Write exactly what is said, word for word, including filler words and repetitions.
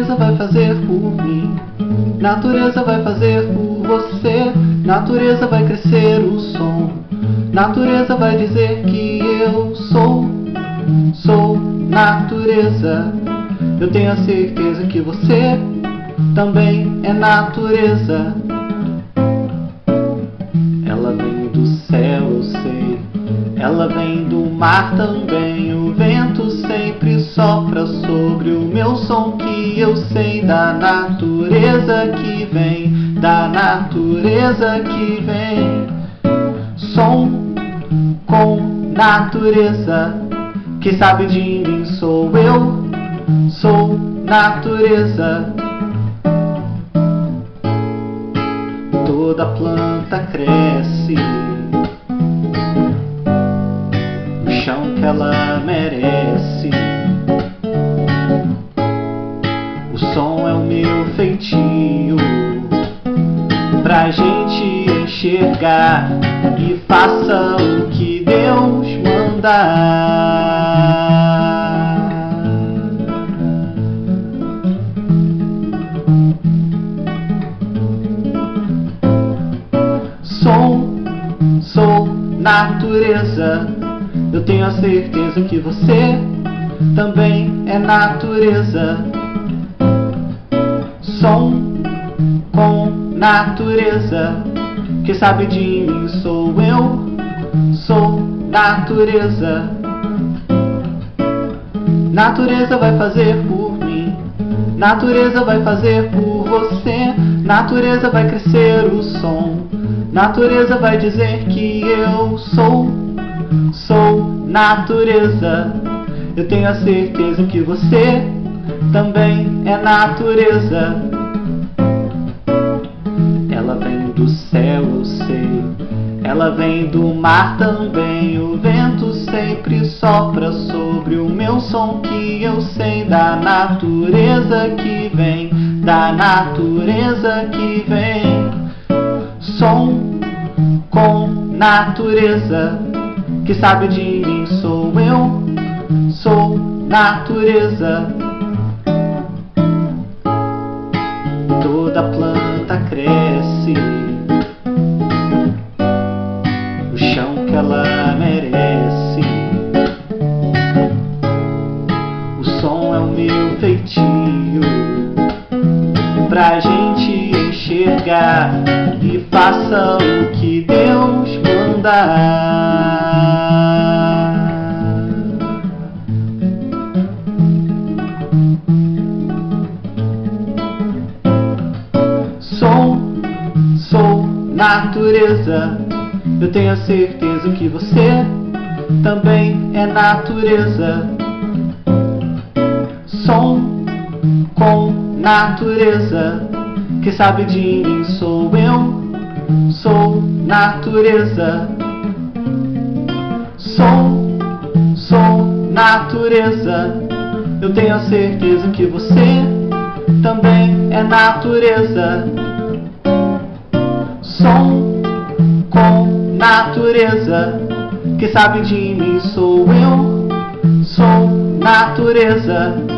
Natureza vai fazer por mim, natureza vai fazer por você. Natureza vai crescer o som, natureza vai dizer que eu sou, sou natureza. Eu tenho a certeza que você também é natureza. Ela vem do céu, eu sei, ela vem do mar também. O vento sempre sopra sobre o meu som, que eu sei da natureza que vem, da natureza que vem. Som com natureza, quem sabe de mim sou eu, sou natureza. Toda planta cresce no chão que ela merece. O som é o meu feitio pra gente enxergar, e faça o que Deus mandar. Som, sou natureza. Eu tenho a certeza que você também é natureza. Som com natureza, quem sabe de mim sou eu, sou natureza. Natureza vai fazer por mim, natureza vai fazer por você. Natureza vai crescer o som, natureza vai dizer que eu sou, sou natureza. Eu tenho a certeza que você também é natureza. Ela vem do céu, eu sei, ela vem do mar também. O vento sempre sopra sobre o meu som, que eu sei da natureza que vem, da natureza que vem. Som com natureza, que sabe de mim sou eu, sou natureza. Toda planta cresce no chão que ela merece. O som é o meu feitio pra gente enxergar, e faça o que Deus mandar. Som, sou natureza. Eu tenho a certeza que você também é natureza. Som com natureza, quem sabe de mim sou eu, sou natureza. Som, sou natureza. Eu tenho a certeza que você também é natureza. Som com natureza, quem sabe de mim sou eu, sou natureza.